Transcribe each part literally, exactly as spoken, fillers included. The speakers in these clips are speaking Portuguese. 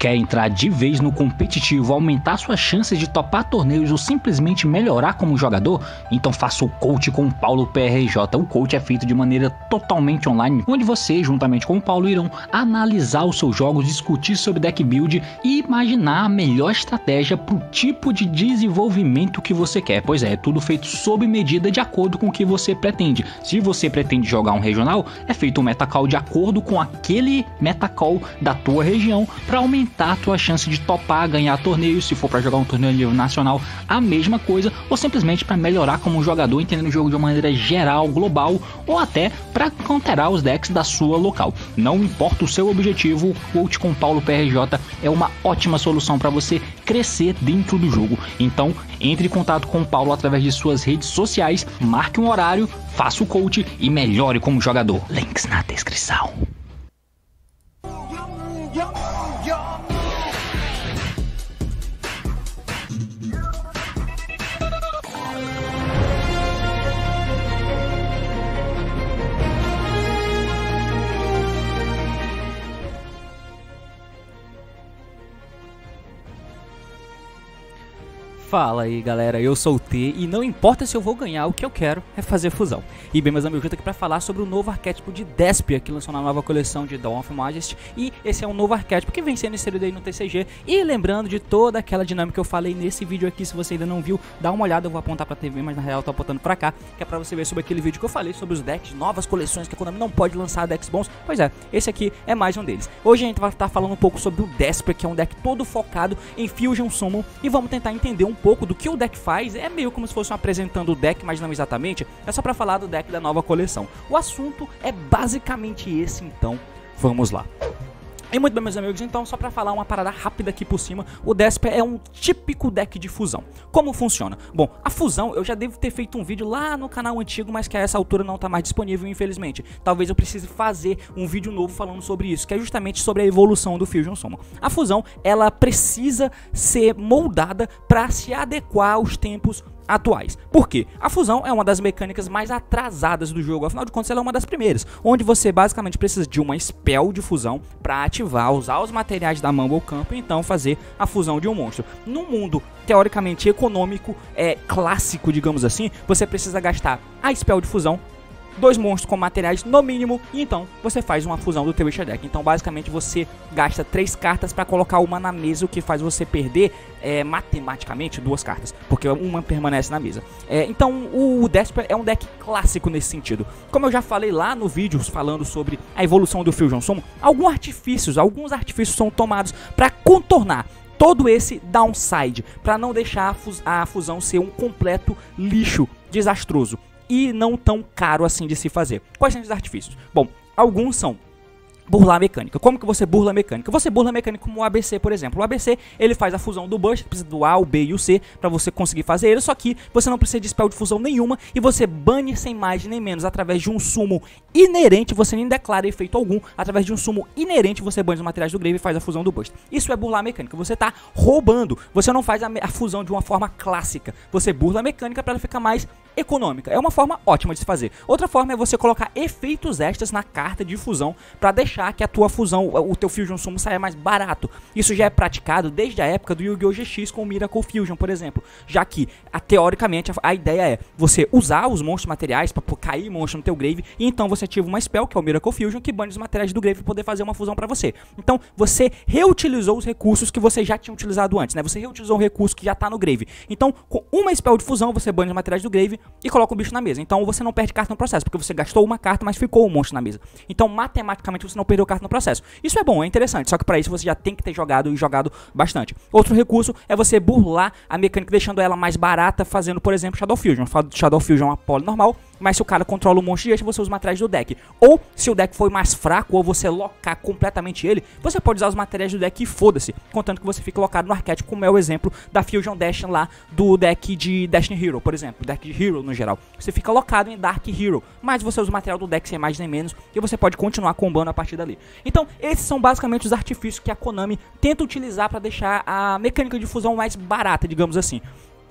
Quer entrar de vez no competitivo, aumentar suas chances de topar torneios ou simplesmente melhorar como jogador? Então faça o coach com o Paulo P R J. O coach é feito de maneira totalmente online, onde você, juntamente com o Paulo, irão analisar os seus jogos, discutir sobre deck build e imaginar a melhor estratégia para o tipo de desenvolvimento que você quer. Pois é, é tudo feito sob medida de acordo com o que você pretende. Se você pretende jogar um regional, é feito um metacall de acordo com aquele metacall da tua região para aumentar a tua chance de topar, ganhar torneios. Se for para jogar um torneio a nível nacional, a mesma coisa, ou simplesmente para melhorar como jogador, entendendo o jogo de uma maneira geral, global, ou até para counterar os decks da sua local. Não importa o seu objetivo, o coach com Paulo P R J é uma ótima solução para você crescer dentro do jogo. Então entre em contato com o Paulo através de suas redes sociais, marque um horário, faça o coach e melhore como jogador. Links na descrição. Fala aí galera, eu sou o T e não importa se eu vou ganhar, o que eu quero é fazer fusão. E bem, meus amigos, eu tô aqui pra falar sobre o novo arquétipo de Despia que lançou na nova coleção de Dawn of Majesty. E esse é um novo arquétipo que vem sendo inserido aí no T C G. E lembrando de toda aquela dinâmica que eu falei nesse vídeo aqui, se você ainda não viu, dá uma olhada. Eu vou apontar pra T V, mas na real eu tô apontando pra cá, que é pra você ver sobre aquele vídeo que eu falei sobre os decks, novas coleções que a Konami não pode lançar decks bons. Pois é, esse aqui é mais um deles. Hoje a gente vai estar falando um pouco sobre o Despia, que é um deck todo focado em Fusion Summon, e vamos tentar entender um pouco do que o deck faz. É meio como se fosse um apresentando o deck, mas não exatamente, é só pra falar do deck da nova coleção. O assunto é basicamente esse, então vamos lá. E muito bem, meus amigos, então só pra falar uma parada rápida aqui por cima, o Despia é um típico deck de fusão. Como funciona? Bom, a fusão eu já devo ter feito um vídeo lá no canal antigo, mas que a essa altura não tá mais disponível, infelizmente. Talvez eu precise fazer um vídeo novo falando sobre isso, que é justamente sobre a evolução do Fusion Summon. A fusão, ela precisa ser moldada pra se adequar aos tempos atuais. Por quê? A fusão é uma das mecânicas mais atrasadas do jogo, afinal de contas ela é uma das primeiras, onde você basicamente precisa de uma spell de fusão para ativar, usar os materiais da mão ou campo e então fazer a fusão de um monstro. Num mundo teoricamente econômico, é clássico, digamos assim, você precisa gastar a spell de fusão, dois monstros com materiais no mínimo, e então você faz uma fusão do teu Witcher deck. Então basicamente você gasta três cartas para colocar uma na mesa, o que faz você perder é, matematicamente duas cartas, porque uma permanece na mesa. É, então o Despia é um deck clássico nesse sentido. Como eu já falei lá no vídeo falando sobre a evolução do Fusion Summon, alguns artifícios, alguns artifícios são tomados para contornar todo esse downside, para não deixar a, fus a fusão ser um completo lixo desastroso e não tão caro assim de se fazer. Quais são os artifícios? Bom, alguns são burlar a mecânica. Como que você burla a mecânica? Você burla a mecânica como o A B C, por exemplo. O A B C, ele faz a fusão do burst, precisa do A, o B e o C para você conseguir fazer ele, só que você não precisa de spell de fusão nenhuma e você bane sem mais nem menos através de um sumo inerente, você nem declara efeito algum, através de um sumo inerente você bane os materiais do grave e faz a fusão do burst. Isso é burlar a mecânica, você tá roubando, você não faz a, a fusão de uma forma clássica, você burla a mecânica para ela ficar mais econômica. É uma forma ótima de se fazer. Outra forma é você colocar efeitos extras na carta de fusão para deixar que a tua fusão, o teu Fusion Summon saia mais barato. Isso já é praticado desde a época do Yu-Gi-Oh! G X com o Miracle Fusion, por exemplo. Já que, a, teoricamente, a, a ideia é você usar os monstros materiais para cair monstro no teu grave, e então você ativa uma spell, que é o Miracle Fusion, que bane os materiais do grave para poder fazer uma fusão para você. Então, você reutilizou os recursos que você já tinha utilizado antes, né? Você reutilizou um recurso que já tá no grave. Então, com uma spell de fusão, você bane os materiais do grave e coloca o bicho na mesa. Então, você não perde carta no processo, porque você gastou uma carta, mas ficou um monstro na mesa. Então, matematicamente, você não perdeu carta no processo. Isso é bom, é interessante, só que para isso você já tem que ter jogado e jogado bastante. Outro recurso é você burlar a mecânica deixando ela mais barata, fazendo, por exemplo, Shadow Fusion. Shadow Fusion é uma poly normal, mas se o cara controla o monstro gigante, você usa os materiais do deck. Ou, se o deck for mais fraco, ou você locar completamente ele, você pode usar os materiais do deck e foda-se, contanto que você fique locado no arquétipo, como é o exemplo da Fusion Dash lá do deck de Destiny Hero, por exemplo, deck de Hero no geral. Você fica locado em Dark Hero, mas você usa o material do deck sem mais nem menos, e você pode continuar combando a partir dali. Então, esses são basicamente os artifícios que a Konami tenta utilizar para deixar a mecânica de fusão mais barata, digamos assim.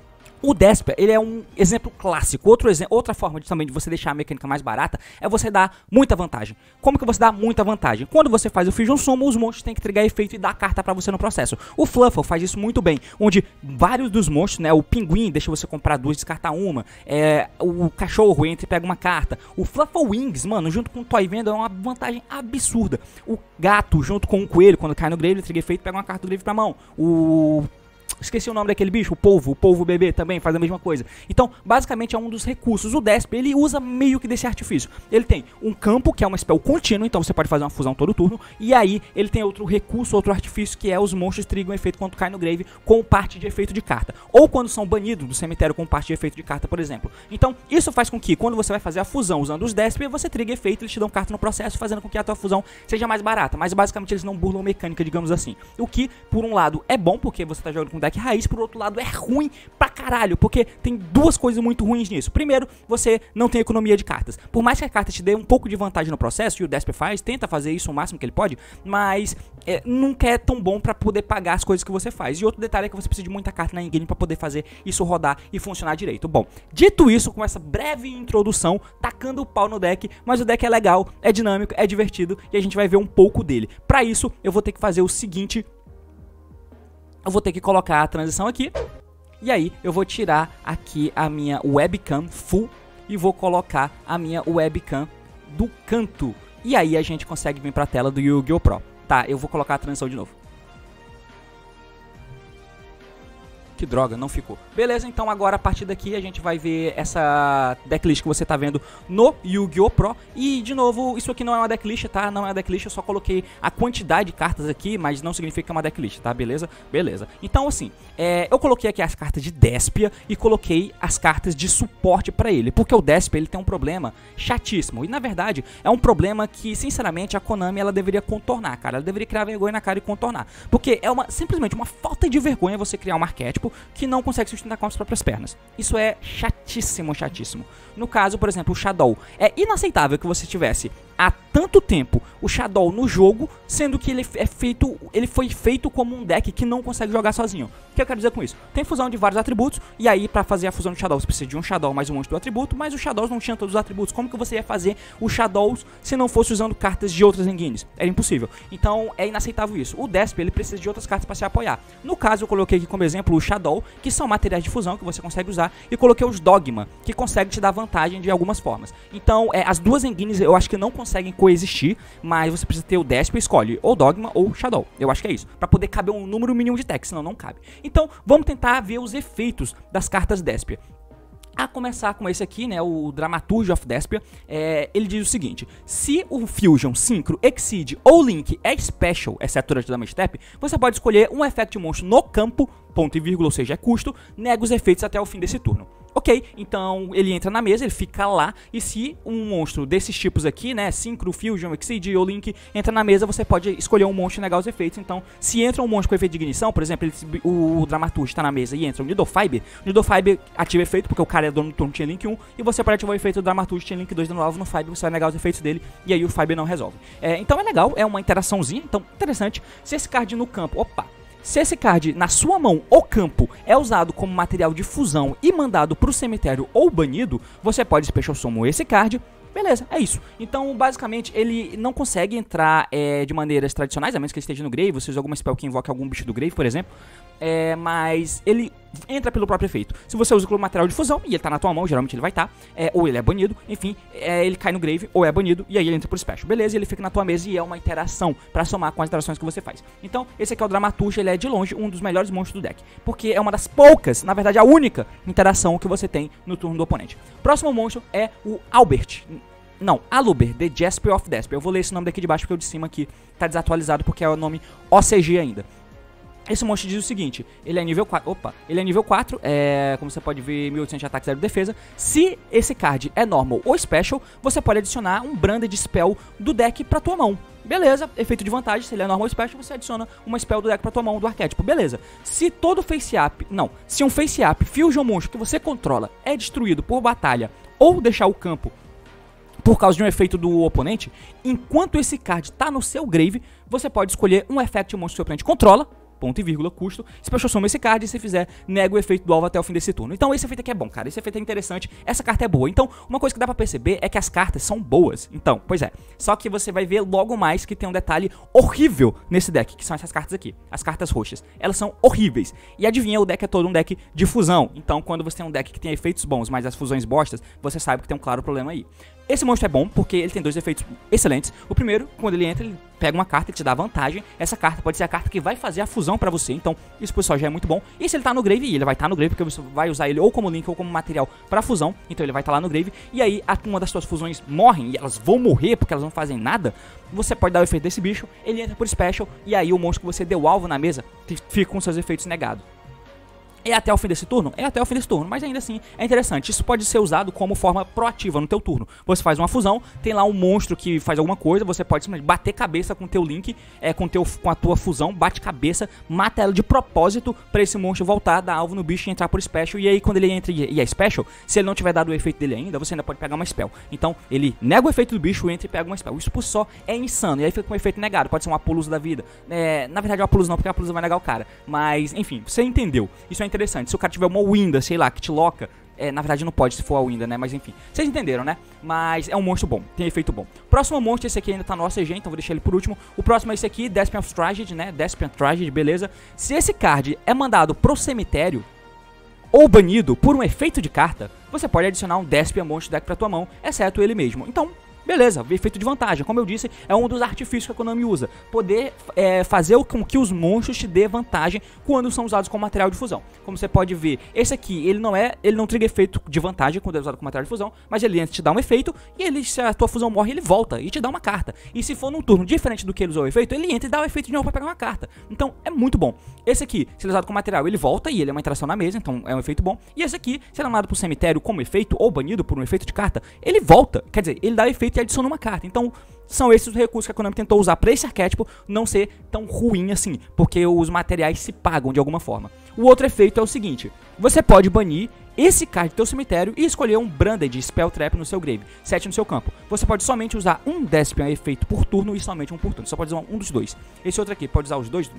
O Despia, ele é um exemplo clássico. Outro exemplo, outra forma de, também de você deixar a mecânica mais barata é você dar muita vantagem. Como que você dá muita vantagem? Quando você faz o Fusion Summon, os monstros têm que trigar efeito e dar carta pra você no processo. O Fluffle faz isso muito bem, onde vários dos monstros, né, o Pinguim deixa você comprar duas, descartar uma, é, o Cachorro entra e pega uma carta. O Fluffle Wings, mano, junto com o Toy Venda é uma vantagem absurda. O Gato junto com o Coelho, quando cai no grave, ele triga efeito e pega uma carta do grave pra mão. O... Esqueci o nome daquele bicho, o polvo, o polvo bebê também faz a mesma coisa. Então, basicamente é um dos recursos. O Despia, ele usa meio que desse artifício. Ele tem um campo, que é uma spell contínua, então você pode fazer uma fusão todo turno. E aí, ele tem outro recurso, outro artifício, que é os monstros trigam efeito quando cai no grave com parte de efeito de carta. Ou quando são banidos do cemitério com parte de efeito de carta, por exemplo. Então, isso faz com que, quando você vai fazer a fusão usando os Despia, você triga efeito, eles te dão carta no processo, fazendo com que a tua fusão seja mais barata. Mas, basicamente, eles não burlam mecânica, digamos assim. O que, por um lado, é bom, porque você tá jogando com deck raiz, por outro lado é ruim pra caralho, porque tem duas coisas muito ruins nisso. Primeiro, você não tem economia de cartas. Por mais que a carta te dê um pouco de vantagem no processo, e o Despia faz, tenta fazer isso o máximo que ele pode, mas é, nunca é tão bom pra poder pagar as coisas que você faz. E outro detalhe é que você precisa de muita carta na endgame pra poder fazer isso rodar e funcionar direito. Bom, dito isso, com essa breve introdução, tacando o pau no deck, mas o deck é legal, é dinâmico, é divertido, e a gente vai ver um pouco dele. Pra isso, eu vou ter que fazer o seguinte... Eu vou ter que colocar a transição aqui. E aí eu vou tirar aqui a minha webcam full e vou colocar a minha webcam do canto. E aí a gente consegue vir pra tela do Yu-Gi-Oh! Pro. Tá, eu vou colocar a transição de novo. Que droga, não ficou. Beleza, então agora a partir daqui a gente vai ver essa decklist que você tá vendo no Yu-Gi-Oh! Pro. E, de novo, isso aqui não é uma decklist, tá? Não é uma decklist, eu só coloquei a quantidade de cartas aqui, mas não significa que é uma decklist, tá? Beleza? Beleza. Então, assim, é, eu coloquei aqui as cartas de Despia e coloquei as cartas de suporte pra ele. Porque o Despia, ele tem um problema chatíssimo. E, na verdade, é um problema que, sinceramente, a Konami, ela deveria contornar, cara. Ela deveria criar vergonha na cara e contornar. Porque é uma, simplesmente uma falta de vergonha você criar um arquétipo que não consegue sustentar com as próprias pernas. Isso é chatíssimo, chatíssimo. No caso, por exemplo, o Shadow. É inaceitável que você tivesse há tanto tempo o Shadow no jogo, sendo que ele é feito, ele foi feito como um deck que não consegue jogar sozinho. O que eu quero dizer com isso? Tem fusão de vários atributos, e aí pra fazer a fusão de Shadow você precisa de um Shadow mais um monte do atributo, mas os Shadows não tinham todos os atributos. Como que você ia fazer os Shadows se não fosse usando cartas de outras engines? Era impossível. Então é inaceitável isso. O Despia, ele precisa de outras cartas pra se apoiar. No caso, eu coloquei aqui como exemplo o Shadow, que são materiais de fusão que você consegue usar, e coloquei os Dogma, que consegue te dar vantagem de algumas formas. Então, é, as duas engines eu acho que não conseguem coexistir, mas você precisa ter o Despia, escolhe ou Dogma ou Shadow. Eu acho que é isso, pra poder caber um número mínimo de decks, senão não cabe. Então, vamos tentar ver os efeitos das cartas Despia. A começar com esse aqui, né, o Dramaturge of Despia, é, ele diz o seguinte: se o Fusion, Synchro, Exceed ou Link é Special, exceto durante o Damage Step, você pode escolher um Effect Monstro no campo, ponto e vírgula, ou seja, é custo, nega os efeitos até o fim desse turno. Ok, então ele entra na mesa, ele fica lá, e se um monstro desses tipos aqui, né, Synchro, Fusion, Exceed ou Link, entra na mesa, você pode escolher um monstro e negar os efeitos. Então, se entra um monstro com efeito de ignição, por exemplo, ele, o Dramaturge está na mesa e entra o Nidofiber, o Nidofiber ativa efeito, porque o cara é dono do turno Chain Link um, e você pode ativar o efeito do Dramaturge Chain Link dois dando alvo no Fiber, você vai negar os efeitos dele, e aí o Fiber não resolve. É, então é legal, é uma interaçãozinha, então interessante. Se esse card no campo, opa... Se esse card na sua mão ou campo é usado como material de fusão e mandado pro cemitério ou banido, você pode Special Summon esse card. Beleza, é isso. Então, basicamente, ele não consegue entrar é, de maneiras tradicionais, a menos que ele esteja no Grave, você usa alguma spell que invoque algum bicho do Grave, por exemplo. É, mas ele entra pelo próprio efeito. Se você usa como material de fusão, e ele tá na tua mão, geralmente ele vai estar, tá, é, ou ele é banido, enfim, é, ele cai no Grave, ou é banido, e aí ele entra por Special. Beleza, ele fica na tua mesa e é uma interação pra somar com as interações que você faz. Então, esse aqui é o Dramaturge, ele é de longe um dos melhores monstros do deck, porque é uma das poucas, na verdade a única, interação que você tem no turno do oponente. Próximo monstro é o Albert. Não, Aluber, The Jasper of Despia. Eu vou ler esse nome daqui de baixo porque o de cima aqui tá desatualizado porque é o nome O C G ainda. Esse monstro diz o seguinte: ele é nível quatro, opa, ele é nível quatro, é, como você pode ver, mil e oitocentos de ataque, zero de defesa. Se esse card é normal ou special, você pode adicionar um Branded Spell do deck pra tua mão. Beleza, efeito de vantagem, se ele é normal ou special, você adiciona uma spell do deck pra tua mão, do arquétipo, beleza. Se todo face up, não, se um face up Fusion Monstro que você controla é destruído por batalha ou deixar o campo por causa de um efeito do oponente, enquanto esse card tá no seu grave, você pode escolher um effect monstro que o seu oponente controla, ponto e vírgula, custo, Special Summon esse card e se fizer, nega o efeito do alvo até o fim desse turno. Então esse efeito aqui é bom, cara, esse efeito é interessante, essa carta é boa. Então, uma coisa que dá pra perceber é que as cartas são boas. Então, pois é, só que você vai ver logo mais que tem um detalhe horrível nesse deck, que são essas cartas aqui, as cartas roxas. Elas são horríveis. E adivinha, o deck é todo um deck de fusão. Então, quando você tem um deck que tem efeitos bons, mas as fusões bostas, você sabe que tem um claro problema aí. Esse monstro é bom porque ele tem dois efeitos excelentes. O primeiro, quando ele entra, ele pega uma carta e te dá vantagem. Essa carta pode ser a carta que vai fazer a fusão pra você. Então, isso por só já é muito bom. E se ele tá no grave, ele vai estar tá no grave, porque você vai usar ele ou como link ou como material pra fusão. Então ele vai estar tá lá no grave. E aí, uma das suas fusões morrem, e elas vão morrer porque elas não fazem nada. Você pode dar o efeito desse bicho, ele entra por special, e aí o monstro que você deu alvo na mesa fica com seus efeitos negados. É até o fim desse turno? É até o fim desse turno, mas ainda assim é interessante. Isso pode ser usado como forma proativa no teu turno. Você faz uma fusão, tem lá um monstro que faz alguma coisa, você pode simplesmente bater cabeça com o teu link, é, com, teu, com a tua fusão, bate cabeça, mata ela de propósito pra esse monstro voltar, dar alvo no bicho e entrar por special. E aí quando ele entra e é special, se ele não tiver dado o efeito dele ainda, você ainda pode pegar uma spell. Então ele nega o efeito do bicho, entra e pega uma spell. Isso por só é insano, e aí fica com um efeito negado. Pode ser um Apuluso da vida, é, na verdade é um Apuluso não, porque o Apuluso vai negar o cara. Mas enfim, você entendeu, isso é interessante. Se o cara tiver uma Winda, sei lá, que te loca, é, na verdade não pode se for a Winda, né, mas enfim, vocês entenderam, né, mas é um monstro bom, tem efeito bom. Próximo monstro, esse aqui ainda tá no O C G, então vou deixar ele por último. O próximo é esse aqui, Despian of Tragedy, né, Despian Tragedy, beleza. Se esse card é mandado pro cemitério ou banido por um efeito de carta, você pode adicionar um Despian monstro deck pra tua mão, exceto ele mesmo. Então, beleza, efeito de vantagem. Como eu disse, é um dos artifícios que a Konami usa. Poder é, fazer com que os monstros te dê vantagem quando são usados como material de fusão. Como você pode ver, esse aqui, ele não é, ele não triga efeito de vantagem quando é usado como material de fusão, mas ele antes te dá um efeito, e ele, se a tua fusão morre, ele volta e te dá uma carta. E se for num turno diferente do que ele usou o efeito, ele entra e dá o efeito de novo pra pegar uma carta. Então, é muito bom. Esse aqui, se ele é usado como material, ele volta e ele é uma interação na mesa, então é um efeito bom. E esse aqui, se ele é mandado pro cemitério como efeito ou banido por um efeito de carta, ele volta. Quer dizer, ele dá o efeito e adiciona uma carta. Então, são esses os recursos que a Konami tentou usar para esse arquétipo não ser tão ruim assim, porque os materiais se pagam de alguma forma. O outro efeito é o seguinte: você pode banir esse card do teu cemitério e escolher um Branded Spell Trap no seu grave, sete no seu campo. Você pode somente usar um Despian efeito por turno e somente um por turno. Você pode usar um dos dois. Esse outro aqui pode usar os dois.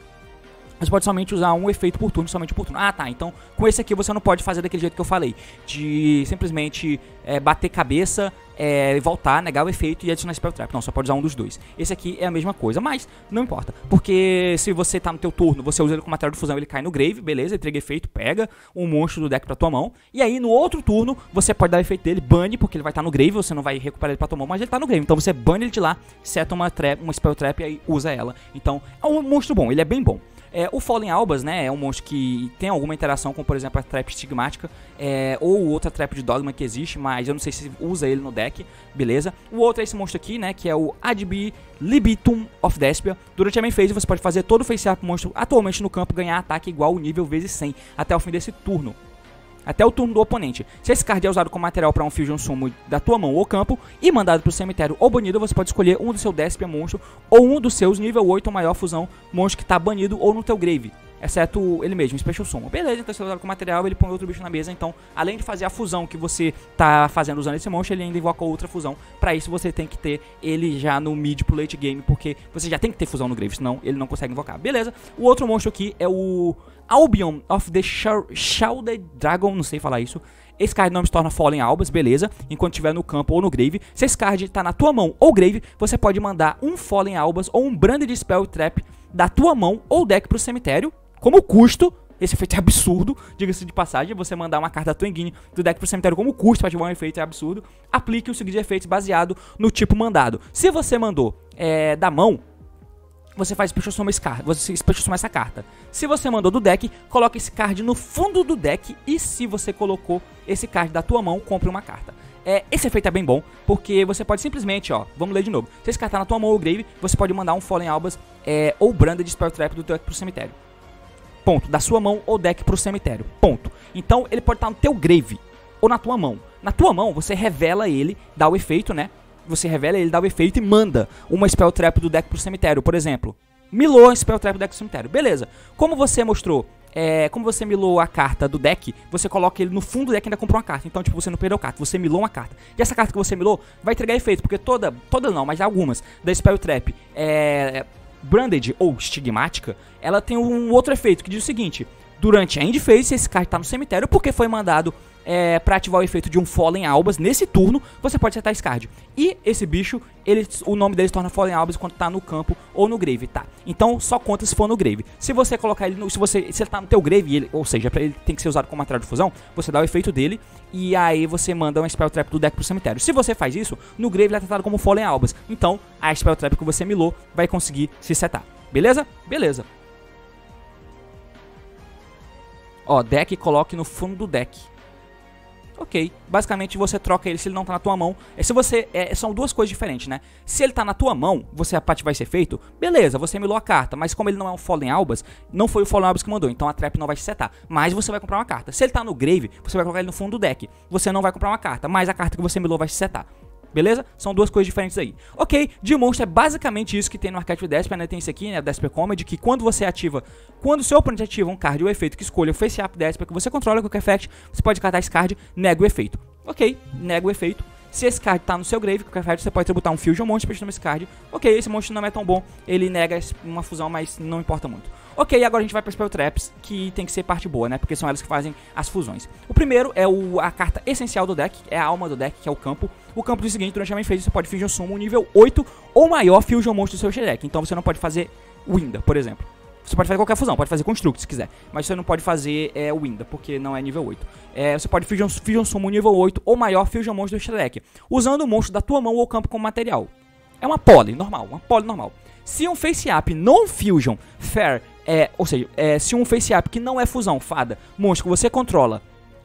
Você pode somente usar um efeito por turno, somente por turno. Ah, tá, então com esse aqui você não pode fazer daquele jeito que eu falei, de simplesmente é, bater cabeça, é, voltar, negar o efeito e adicionar Spell Trap. Não, só pode usar um dos dois. Esse aqui é a mesma coisa, mas não importa, porque se você tá no teu turno, você usa ele com material de fusão, ele cai no grave, beleza, ele entrega efeito, pega um monstro do deck pra tua mão, e aí no outro turno, você pode dar o efeito dele, bane, porque ele vai estar tá no grave, você não vai recuperar ele pra tua mão, mas ele tá no grave, então você bane ele de lá, seta uma, trap, uma Spell Trap e aí usa ela. Então, é um monstro bom, ele é bem bom. É, o Fallen Albas, né, é um monstro que tem alguma interação com, por exemplo, a Trap Estigmática, é, ou outra Trap de Dogma que existe, mas eu não sei se usa ele no deck, beleza. O outro é esse monstro aqui, né, que é o Adbi Libitum of Despia. Durante a main phase você pode fazer todo o face-up pro monstro atualmente no campo ganhar ataque igual o nível vezes cem, até o fim desse turno. Até o turno do oponente. Se esse card é usado como material para um Fusion Summon da tua mão ou campo e mandado pro cemitério ou banido, você pode escolher um do seu Despia monstro ou um dos seus nível oito ou maior fusão monstro que tá banido ou no teu grave, exceto ele mesmo, Special Summon. Beleza, então se é usado como material, ele põe outro bicho na mesa, então além de fazer a fusão que você tá fazendo usando esse monstro, ele ainda invoca outra fusão. Pra isso você tem que ter ele já no mid pro late game, porque você já tem que ter fusão no grave, senão ele não consegue invocar. Beleza, o outro monstro aqui é o Albion of the Shrouded Dragon, não sei falar isso. Esse card não se torna Fallen Albas, beleza, enquanto estiver no campo ou no grave. Se esse card tá na tua mão ou grave, você pode mandar um Fallen Albas ou um Branded Spell Trap da tua mão ou deck pro cemitério, como custo. Esse efeito é absurdo, diga-se de passagem, você mandar uma carta da tua engine do deck pro cemitério como custo para ativar um efeito é absurdo. Aplique o seguinte efeitos baseado no tipo mandado. Se você mandou é, da mão, você faz Special Summon esse card, você Special Summon essa carta. Se você mandou do deck, coloque esse card no fundo do deck, e se você colocou esse card da tua mão, compre uma carta. É, esse efeito é bem bom, porque você pode simplesmente, ó, vamos ler de novo. Se esse card tá na tua mão ou grave, você pode mandar um Fallen Albas é, ou Branded Spell Trap do teu deck pro cemitério. Ponto. Da sua mão ou deck pro cemitério. Ponto. Então ele pode estar no teu grave ou na tua mão. Na tua mão, você revela ele, dá o efeito, né? Você revela ele, dá o efeito e manda uma Spell Trap do deck pro cemitério, por exemplo. Milou a Spell Trap do deck pro cemitério. Beleza. Como você mostrou, é, como você milou a carta do deck, você coloca ele no fundo do deck e ainda comprou uma carta. Então, tipo, você não perdeu carta, você milou uma carta. E essa carta que você milou vai entregar efeito, porque toda, toda não, mas algumas da Spell Trap é... Branded ou Estigmática, ela tem um outro efeito que diz o seguinte: durante a end phase, esse card tá no cemitério porque foi mandado é, pra ativar o efeito de um Fallen Albas. Nesse turno, você pode setar esse card. E esse bicho, ele, o nome dele se torna Fallen Albas quando tá no campo ou no grave, tá? Então só conta se for no grave. Se você colocar ele no, se você se ele tá no teu grave, ele, ou seja, pra ele tem que ser usado como material de fusão, você dá o efeito dele e aí você manda um Spell Trap do deck pro cemitério. Se você faz isso, no grave ele é tratado como Fallen Albas. Então a Spell Trap que você milou vai conseguir se setar. Beleza? Beleza. Ó, deck, coloque no fundo do deck. Ok, basicamente você troca ele se ele não tá na tua mão. Se você, é, são duas coisas diferentes, né? Se ele tá na tua mão, você a parte vai ser feito, beleza, você milou a carta. Mas como ele não é um Fallen Albas, não foi o Fallen Albas que mandou, então a trap não vai se setar. Mas você vai comprar uma carta. Se ele tá no grave, você vai colocar ele no fundo do deck. Você não vai comprar uma carta, mas a carta que você milou vai se setar. Beleza? São duas coisas diferentes aí. Ok, de monstro é basicamente isso que tem no arquétipo Despia, né? Tem esse aqui, né? Despia Comedy, que quando você ativa, quando o seu oponente ativa um card ou efeito que escolha o Face Up Despia que você controla com o effect, você pode cartar esse card, nega o efeito. Ok, nega o efeito. Se esse card tá no seu grave, com o effect, você pode tributar um Fusion Monstro pra esse card. Ok, esse monstro não é tão bom, ele nega uma fusão, mas não importa muito. Ok, agora a gente vai para Spell Traps, que tem que ser parte boa, né? Porque são elas que fazem as fusões. O primeiro é o, a carta essencial do deck, é a alma do deck, que é o campo. O campo diz o seguinte: durante a main phase você pode Fusion Summon nível oito ou maior Fusion Monstro do seu deck. Então você não pode fazer Winda, por exemplo. Você pode fazer qualquer fusão, pode fazer Construct se quiser, mas você não pode fazer é, Winda, porque não é nível oito. É, você pode Fusion, Fusion Summon nível oito ou maior Fusion Monstro do seu deck, usando o monstro da tua mão ou campo como material. É uma poly normal, uma poly normal. Se um Face Up non-Fusion Fair, é, ou seja, é, se um Face Up que não é fusão, fada, monstro que você controla,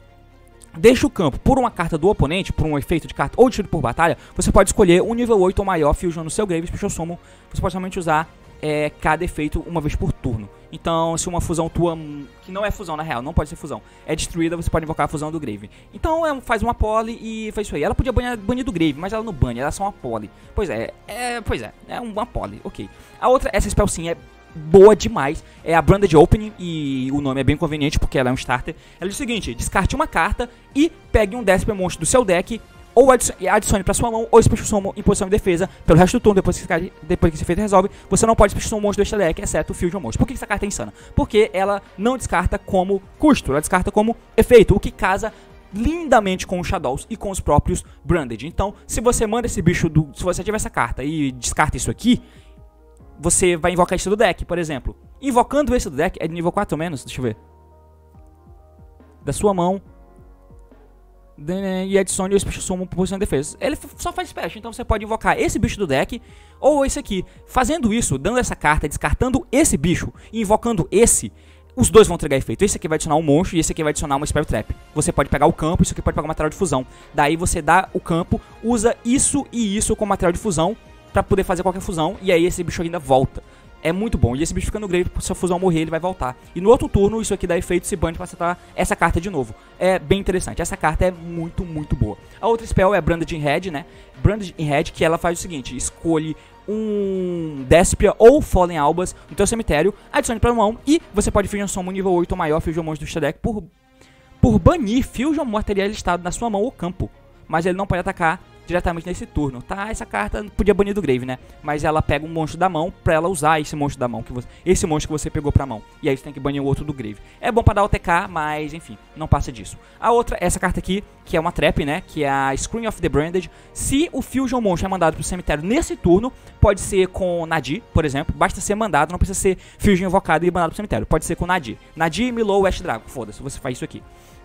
deixa o campo por uma carta do oponente, por um efeito de carta ou de tiro por batalha, você pode escolher um nível oito ou maior Fusion no seu grave, Special Summon. Você pode somente usar é, cada efeito uma vez por turno. Então, se uma fusão tua, que não é fusão na real, não pode ser fusão, é destruída, você pode invocar a fusão do grave. Então, é, faz uma poly e faz isso aí. Ela podia banir, banir do grave, mas ela não bane, ela é só uma poly. Pois é, é, pois é, é uma poly, ok. A outra, essa spell sim é boa demais, é a Branded Opening, e o nome é bem conveniente porque ela é um starter. Ela diz o seguinte: descarte uma carta e pegue um Despia monstro do seu deck, ou adicione para sua mão, ou Special Summon em posição de defesa pelo resto do turno. Depois que, esse, depois que esse feito resolve, você não pode Special Summon monstro deste deck, exceto o Fusion Monstro. Por que essa carta é insana? Porque ela não descarta como custo, ela descarta como efeito, o que casa lindamente com os Shadows e com os próprios Branded. Então, se você manda esse bicho, do, se você tiver essa carta e descarta isso aqui, você vai invocar esse do deck, por exemplo. Invocando esse do deck, é de nível quatro ou menos, deixa eu ver. Da sua mão. E adicione o Special Summon por posição de defesa. Ele só faz special, então você pode invocar esse bicho do deck ou esse aqui. Fazendo isso, dando essa carta, descartando esse bicho e invocando esse, os dois vão entregar efeito. Esse aqui vai adicionar um monstro e esse aqui vai adicionar uma Spell Trap. Você pode pegar o campo, isso aqui pode pegar o material de fusão. Daí você dá o campo, usa isso e isso como material de fusão pra poder fazer qualquer fusão, e aí esse bicho ainda volta. É muito bom, e esse bicho fica no grave, se a fusão morrer ele vai voltar. E no outro turno isso aqui dá efeito, se bane pra acertar essa carta de novo. É bem interessante, essa carta é muito, muito boa. A outra spell é a Branded in Red, né? Branded in Red, que ela faz o seguinte: escolhe um Despia ou Fallen Albas no teu cemitério, adicione pra mão, e você pode Fusion Summon nível oito ou maior Fusion Monstro do seu deck por, por banir Fusion material listado na sua mão ou campo. Mas ele não pode atacar diretamente nesse turno, tá? Essa carta podia banir do grave, né? Mas ela pega um monstro da mão pra ela usar esse monstro da mão, que você, esse monstro que você pegou pra mão. E aí você tem que banir o outro do grave. É bom pra dar o T K, mas enfim, não passa disso. A outra, essa carta aqui, que é uma trap, né? Que é a Screen of the Branded. Se o Fusion Monstro é mandado pro cemitério nesse turno, pode ser com Nadir, por exemplo. Basta ser mandado, não precisa ser Fusion invocado e mandado pro cemitério. Pode ser com Nadir. Nadir, Milou, West Dragon. Foda-se, você faz isso aqui.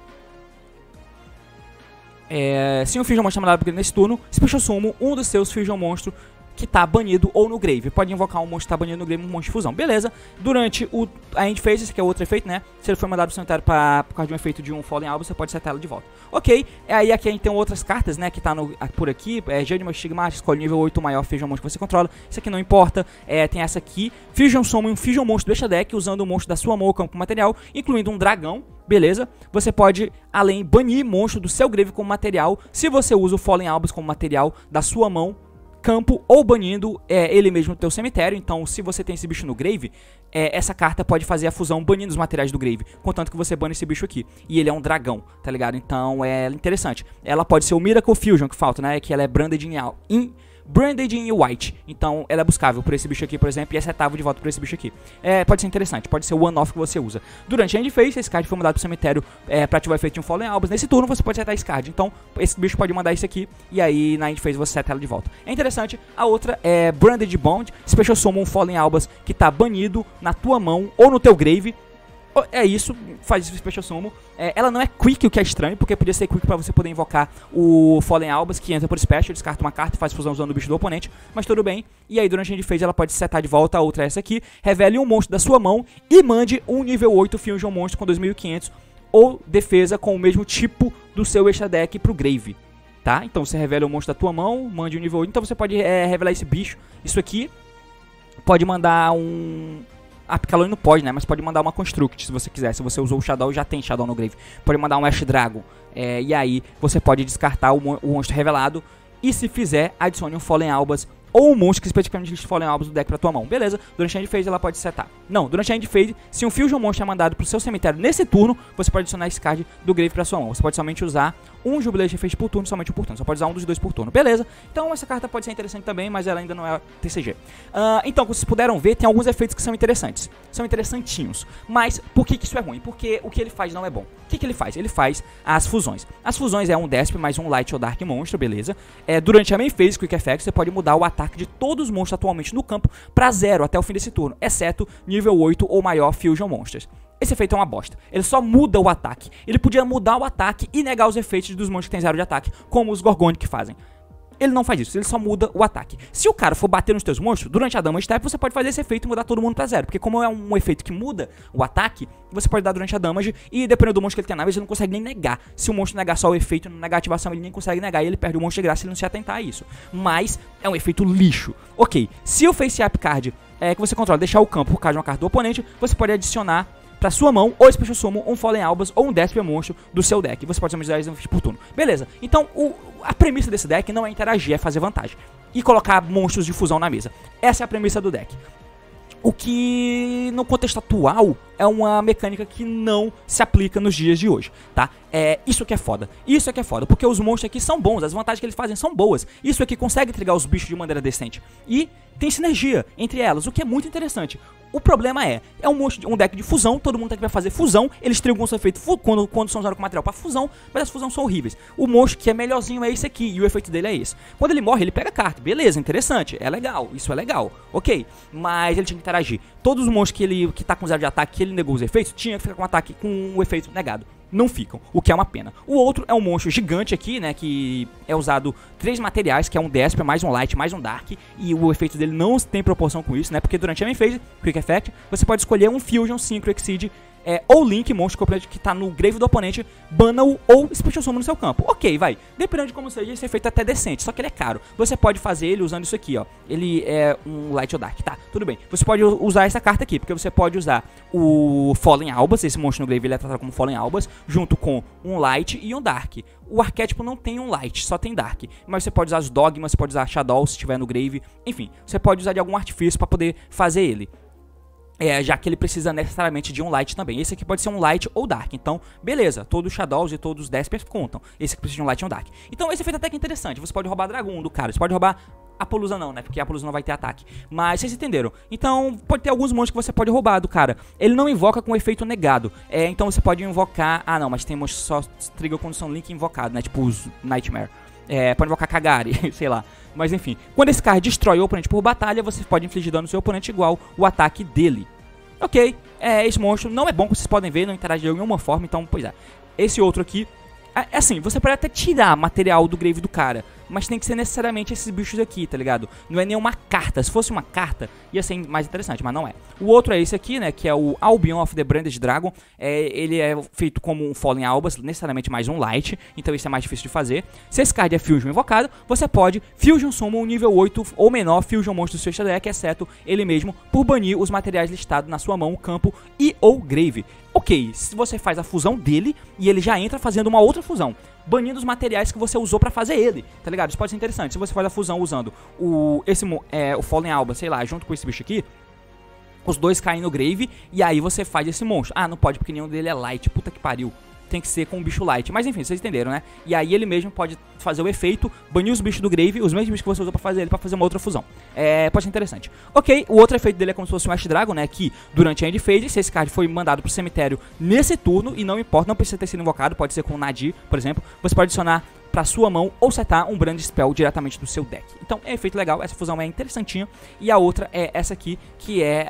É, se um Fusion Monstro é mandado nesse turno, Special Summon um dos seus Fusion Monstro que tá banido ou no grave. Pode invocar um monstro que tá banido no grave, um monstro de fusão. Beleza. Durante o, a End Phase, que é outro efeito, né? Se ele for mandado pro cemitério pra, por causa de um efeito de um Fallen Albas, você pode setar ela de volta. Ok. Aí aqui a gente tem outras cartas, né? Que tá no, por aqui. É Judgment Stigmatic, escolhe nível oito maior Fusion Monstro que você controla. Isso aqui não importa. É, tem essa aqui. Fusion Summon um Fusion Monstro do extra deck, usando o monstro da sua mão ou campo material, incluindo um dragão. Beleza? Você pode, além, banir monstro do seu grave como material, se você usa o Fallen Albas como material da sua mão, campo, ou banindo é, ele mesmo no teu cemitério. Então, se você tem esse bicho no grave, é, essa carta pode fazer a fusão banindo os materiais do grave, contanto que você bane esse bicho aqui. E ele é um dragão, tá ligado? Então, é interessante. Ela pode ser o Miracle Fusion que falta, né? Que ela é Branded in, in Branded in White. Então ela é buscável por esse bicho aqui, por exemplo, e é setável de volta por esse bicho aqui. É, pode ser interessante, pode ser o one-off que você usa. Durante a End Phase, esse card foi mandado pro cemitério é, pra ativar o efeito de um Fallen Albus. Nesse turno você pode setar esse card. Então esse bicho pode mandar isso aqui e aí na End Phase você seta ela de volta. É interessante. A outra é Branded Bond. Special Summon um Fallen Albus que tá banido na tua mão ou no teu grave. É isso, faz isso Special Summon. É, ela não é quick, o que é estranho, porque podia ser quick pra você poder invocar o Fallen Albus, que entra por Special, descarta uma carta e faz fusão usando o bicho do oponente, mas tudo bem. E aí durante a End Phase ela pode setar de volta. A outra é essa aqui, revele um monstro da sua mão e mande um nível oito Fusion Monstro com dois mil e quinhentos ou defesa com o mesmo tipo do seu extra deck pro Grave. Tá? Então você revela um monstro da tua mão, mande um nível oito, então você pode é, revelar esse bicho. Isso aqui pode mandar um... Ah, Picalone não pode, né? Mas pode mandar uma Construct, se você quiser. Se você usou o Shadow, já tem Shadow no Grave. Pode mandar um Ash Dragon. É, e aí, você pode descartar o, mon o monstro revelado. E se fizer, adicione um Fallen Albus ou um monstro que especificamente liste Fallen Albus do deck pra tua mão. Beleza, durante a End Phase ela pode setar. Não, durante a End Phase, se um Fusion Monstro é mandado pro seu cemitério nesse turno, você pode adicionar esse card do Grave pra sua mão. Você pode somente usar um Jubilation Effect por turno, somente um por turno. Só pode usar um dos dois por turno. Beleza, então essa carta pode ser interessante também, mas ela ainda não é T C G. Uh, então, como vocês puderam ver, tem alguns efeitos que são interessantes. São interessantinhos. Mas, por que, que isso é ruim? Porque o que ele faz não é bom. O que, que ele faz? Ele faz as fusões. As fusões é um Desp mais um Light ou Dark Monstro, beleza? É, durante a Main Phase, Quick Effect, você pode mudar o ataque de todos os monstros atualmente no campo pra zero até o fim desse turno, exceto nível oito ou maior Fusion Monsters. Esse efeito é uma bosta. Ele só muda o ataque. Ele podia mudar o ataque e negar os efeitos dos monstros que tem zero de ataque, como os Gorgonic que fazem. Ele não faz isso, ele só muda o ataque. Se o cara for bater nos teus monstros, durante a Damage Step, você pode fazer esse efeito e mudar todo mundo pra zero. Porque como é um efeito que muda o ataque, você pode dar durante a Damage e dependendo do monstro que ele tem na vez, ele não consegue nem negar. Se o monstro negar só o efeito e não negar a ativação, ele nem consegue negar e ele perde o monstro de graça se ele não se atentar a isso. Mas é um efeito lixo. Ok, se o Face Up Card é, que você controla deixar o campo por causa de uma carta do oponente, você pode adicionar pra sua mão, ou Special Summon, um Fallen Albus ou um Desper Monstro do seu deck. Você pode somente usar isso por turno. Beleza, então o, a premissa desse deck não é interagir, é fazer vantagem. E colocar monstros de fusão na mesa. Essa é a premissa do deck. O que, no contexto atual, é uma mecânica que não se aplica nos dias de hoje, tá? É, isso que é foda. Isso é que é foda, porque os monstros aqui são bons, as vantagens que eles fazem são boas. Isso aqui consegue trigar os bichos de maneira decente. E tem sinergia entre elas, o que é muito interessante. O problema é, é um, monstro, um deck de fusão, todo mundo tem que vai fazer fusão, eles trigam o seu efeito quando, quando são usados com material pra fusão, mas as fusões são horríveis. O monstro que é melhorzinho é esse aqui, e o efeito dele é esse. Quando ele morre, ele pega a carta, beleza, interessante, é legal, isso é legal, ok. Mas ele tinha que interagir. Todos os monstros que ele que tá com zero de ataque, que ele negou os efeitos, tinha que ficar com um ataque com o efeito negado. Não ficam, o que é uma pena. O outro é um monstro gigante aqui, né, que é usado três materiais, que é um Desper, mais um Light, mais um Dark, e o efeito dele não tem proporção com isso, né, porque durante a Main Phase, Quick Effect, você pode escolher um Fusion, Synchro, Exceed, é, ou Link, monstro completo que tá no Grave do oponente, bana-o ou Special Summon no seu campo. Ok, vai, dependendo de como seja, esse efeito é até decente, só que ele é caro. Você pode fazer ele usando isso aqui, ó, ele é um Light ou Dark, tá, tudo bem. Você pode usar essa carta aqui, porque você pode usar o Fallen Albus, esse monstro no Grave ele é tratado como Fallen Albus, junto com um Light e um Dark. O arquétipo não tem um Light, só tem Dark, mas você pode usar os Dogmas, você pode usar Shadow se estiver no Grave, enfim, você pode usar de algum artifício pra poder fazer ele. É, já que ele precisa necessariamente de um Light também. Esse aqui pode ser um Light ou Dark. Então, beleza, todos os Shadows e todos os Despers contam. Esse aqui precisa de um Light e um Dark. Então, esse efeito até que é interessante. Você pode roubar Dragão do cara. Você pode roubar Apollousa não, né? Porque a Apollousa não vai ter ataque. Mas vocês entenderam. Então, pode ter alguns monstros que você pode roubar do cara. Ele não invoca com efeito negado. É, então, você pode invocar... Ah, não, mas tem monstros que só trigam quando são Link invocado, né? Tipo os Nightmare. É, pode invocar Kagari, sei lá. Mas enfim, quando esse cara destrói o oponente por batalha, você pode infligir dano no seu oponente igual o ataque dele. Ok, é, esse monstro não é bom, como vocês podem ver, não interage de nenhuma forma, então, pois é. Esse outro aqui, é assim, você pode até tirar material do Grave do cara, mas tem que ser necessariamente esses bichos aqui, tá ligado? Não é nenhuma carta. Se fosse uma carta, ia ser mais interessante, mas não é. O outro é esse aqui, né, que é o Albion of the Branded Dragon. É, ele é feito como um Fallen Albus, necessariamente mais um Light, então isso é mais difícil de fazer. Se esse card é Fusion invocado, você pode Fusion Summon um nível oito ou menor Fusion Monstro do seu extra deck, exceto ele mesmo, por banir os materiais listados na sua mão, campo e ou Grave. Ok, se você faz a fusão dele e ele já entra fazendo uma outra fusão, banindo os materiais que você usou pra fazer ele, tá ligado? Isso pode ser interessante. Se você faz a fusão usando o, esse, é, o Fallen Albus, sei lá, junto com esse bicho aqui, os dois caem no Grave e aí você faz esse monstro. Ah, não pode porque nenhum dele é Light, puta que pariu. tem que ser com um bicho light. Mas enfim, vocês entenderam, né? E aí ele mesmo pode fazer o efeito, banir os bichos do Grave, os mesmos bichos que você usou pra fazer ele, pra fazer uma outra fusão. É, pode ser interessante. Ok, o outro efeito dele é como se fosse um Ash Dragon, né? Que durante a End Phase, se esse card foi mandado pro cemitério nesse turno, e não importa, não precisa ter sido invocado, pode ser com o Nadir, por exemplo, você pode adicionar pra sua mão ou setar um Brand Spell diretamente do seu deck. Então é um efeito legal, essa fusão é interessantinha. E a outra é essa aqui, que é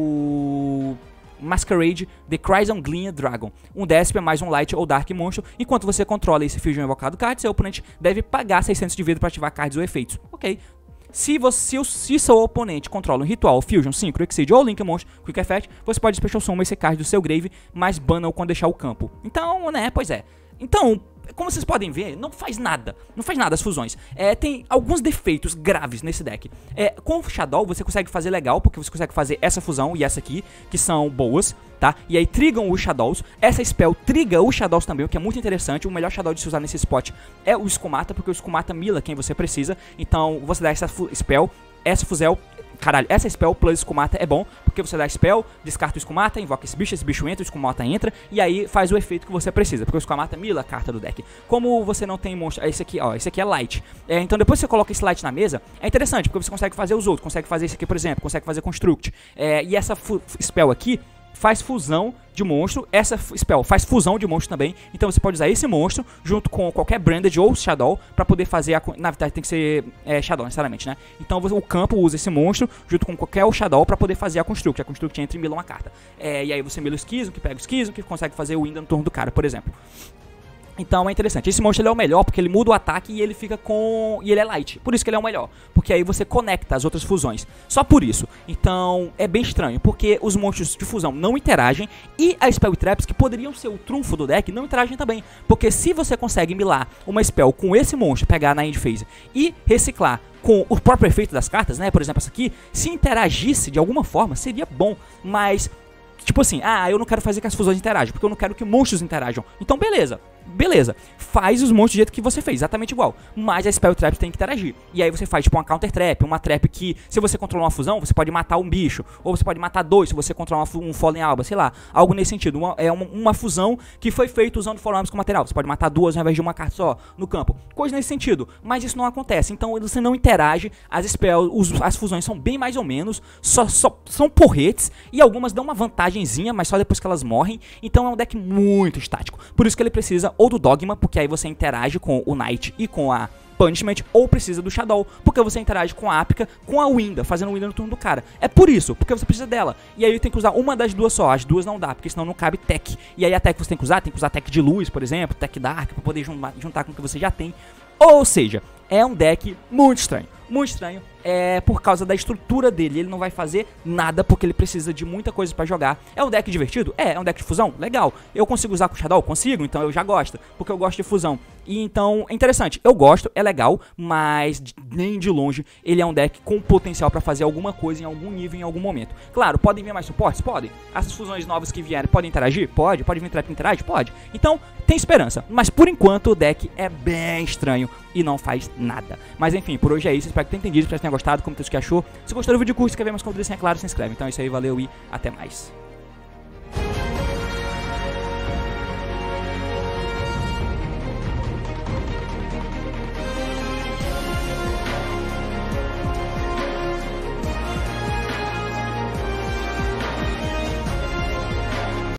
o Masquerade The Crimson Gleam Dragon. Um Despia mais um Light ou Dark monstro. Enquanto você controla esse Fusion invocado card, seu oponente deve pagar seiscentos de vida para ativar cards ou efeitos. Ok. Se, você, se seu oponente controla um Ritual, Fusion, Synchro, Exceed ou Link Monster, Quick Effect, você pode Special Summon esse card do seu Grave, mas bana-o quando deixar o campo. Então, né, pois é. Então, como vocês podem ver, não faz nada. Não faz nada as fusões. É, tem alguns defeitos graves nesse deck. É, com o Shadow você consegue fazer legal, porque você consegue fazer essa fusão e essa aqui, que são boas, tá? E aí trigam os Shadows. Essa spell triga os Shadows também, o que é muito interessante. O melhor Shadow de se usar nesse spot é o Skumata, porque o Skumata mila quem você precisa. Então você dá essa spell, essa fusel... Caralho, essa spell plus Skumata é bom, porque você dá spell, descarta o Skumata, invoca esse bicho, esse bicho entra, o Skumata entra, e aí faz o efeito que você precisa, porque o Skumata mila a carta do deck. Como você não tem monstro, esse aqui, ó, esse aqui é Light. É, então depois que você coloca esse Light na mesa, é interessante, porque você consegue fazer os outros, consegue fazer esse aqui, por exemplo, consegue fazer Construct. É, e essa spell aqui faz fusão de monstro, essa spell faz fusão de monstro também, então você pode usar esse monstro junto com qualquer Branded ou Shadow pra poder fazer a... Na verdade tem que ser é, Shadow necessariamente, né? Então você, o campo usa esse monstro junto com qualquer Shadow pra poder fazer a Construct, a Construct entra e mila uma carta. É, e aí você mila o Schism, que pega o Schism, que consegue fazer o Winda no turno do cara, por exemplo. Então é interessante, esse monstro ele é o melhor porque ele muda o ataque e ele fica com... e ele é light, por isso que ele é o melhor, porque aí você conecta as outras fusões, só por isso. Então é bem estranho, porque os monstros de fusão não interagem e as Spell Traps, que poderiam ser o trunfo do deck, não interagem também, porque se você consegue milar uma spell com esse monstro, pegar na End Phase e reciclar com o próprio efeito das cartas, né, por exemplo essa aqui, se interagisse de alguma forma, seria bom, mas... Tipo assim, ah, eu não quero fazer que as fusões interajam, porque eu não quero que monstros interajam. Então beleza, beleza, faz os monstros do jeito que você fez, exatamente igual. Mas a Spell Trap tem que interagir. E aí você faz tipo uma Counter Trap, uma Trap que, se você controlar uma fusão, você pode matar um bicho. Ou você pode matar dois, se você controlar uma, um Fallen Alba, sei lá. Algo nesse sentido, uma, é uma, uma fusão que foi feita usando Fallen Albas como material. Você pode matar duas ao invés de uma carta só no campo. Coisa nesse sentido, mas isso não acontece. Então você não interage, as spells, os, as fusões são bem mais ou menos, só, só são porretes. E algumas dão uma vantagenzinha, mas só depois que elas morrem. Então é um deck muito estático. Por isso que ele precisa ou do Dogma, porque aí você interage com o Knight e com a Punishment, ou precisa do Shadow, porque você interage com a Apica, com a Winda, fazendo Winda no turno do cara. É por isso, porque você precisa dela. E aí tem que usar uma das duas só, as duas não dá, porque senão não cabe tech. E aí a tech que você tem que usar, tem que usar tech de luz, por exemplo, tech dark, pra poder juntar, juntar com o que você já tem. Ou seja, é um deck muito estranho. Muito estranho, é por causa da estrutura dele. Ele não vai fazer nada porque ele precisa de muita coisa pra jogar. É um deck divertido? É, é um deck de fusão? Legal. Eu consigo usar com o Shadow? Consigo, então eu já gosto, porque eu gosto de fusão. E então, é interessante, eu gosto, é legal, mas nem de longe ele é um deck com potencial pra fazer alguma coisa em algum nível, em algum momento. Claro, podem vir mais suportes? Podem. Essas fusões novas que vierem, podem interagir? Pode. Pode vir trap que interage? Pode. Então, tem esperança. Mas por enquanto o deck é bem estranho e não faz nada. Mas enfim, por hoje é isso. Espero que tenham entendido, espero que tenham gostado, comentem o que achou. Se gostou do vídeo, curte, se inscreve mais conteúdo, é claro, se inscreve. Então é isso aí, valeu e até mais.